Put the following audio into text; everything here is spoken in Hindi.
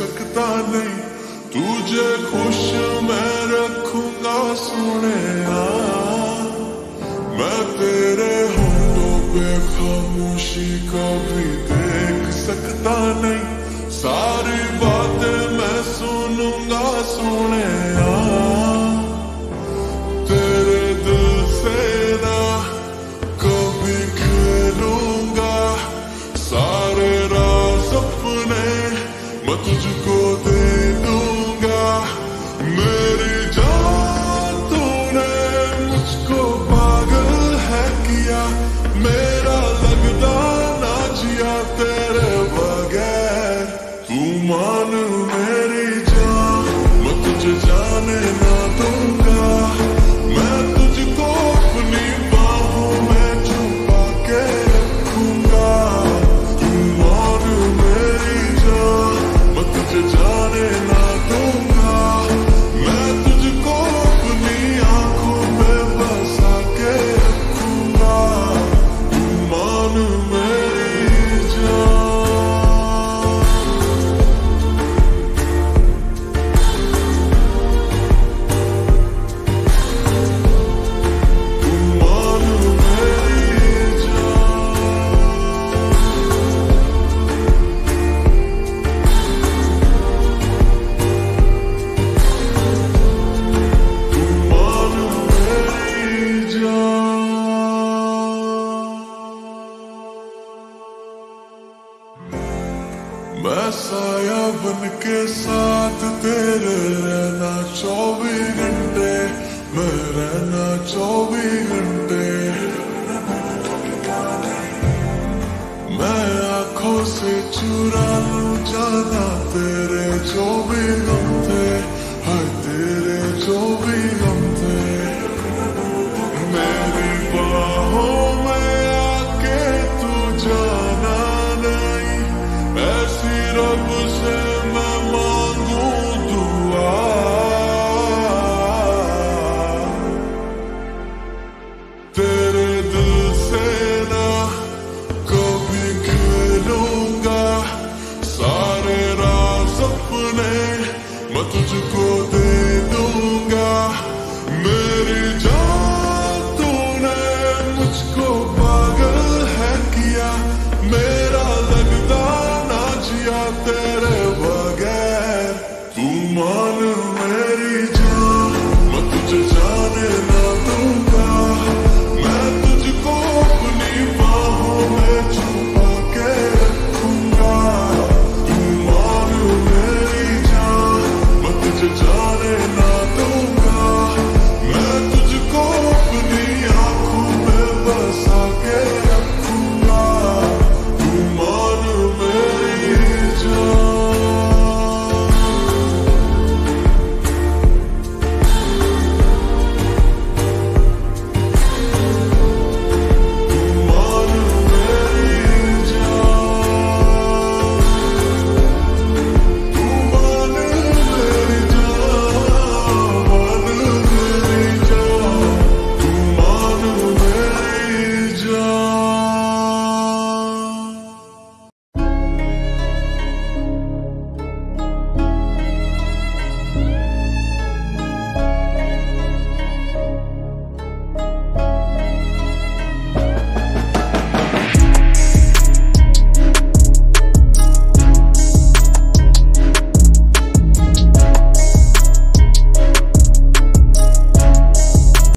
सकता नहीं, तुझे खुश मैं रखूंगा सोनिया। मैं तेरे होठों पे खामोशी कभी देख सकता नहीं, सारी बातें मैं सुनूंगा सोनिया। तेरे दिल से ना कभी खेलूंगा, सारे राज अपने मैं तुझको दे दूंगा। मेरी जान तूने मुझको पागल है किया, मेरा लगता ना जिया तेरे बगैर। तू मान मेरी जान, मैं तुझे जाने ना दूंगा, मैं तुझको अपनी बाहों में छुपा के रखूंगा। तू मान मेरी जान, मैं तुझे जाने ना दूंगा, मैं तुझको अपनी आंखों में बसा के रखूंगा। तू मान मेरी जान। मैं साया बन के साथ तेरे रहना 24 घंटे, मैं रहना 24 घंटे। मैं आंखों से चुरा लूं जाना तेरे जो भी गम थे, हाय तेरे जो भी गम थे। मेरी बाहों में आके तू जाना नहीं, ऐसी रब से मैं मांगू दुआ। तेरे दिल से ना कभी खेलूंगा, सारे राज अपने मैं तुझको दे दूंगा। मेरी जान तूने मुझको पागल है किया, मेरा लगता ना जिया तेरे